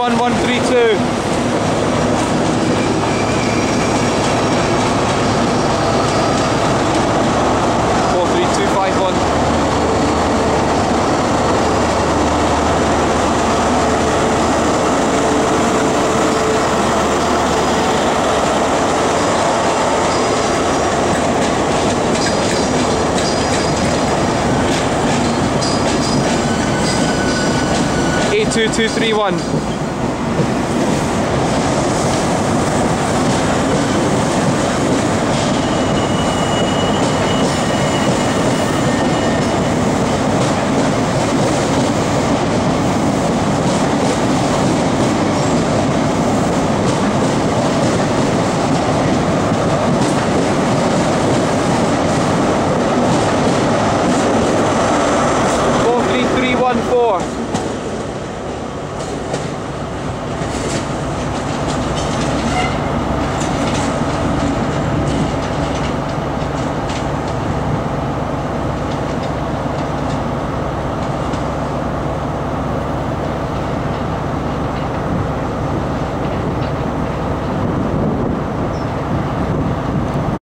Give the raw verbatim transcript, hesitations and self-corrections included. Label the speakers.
Speaker 1: one one three two. four three two five one. eight two two three one. four three three one four.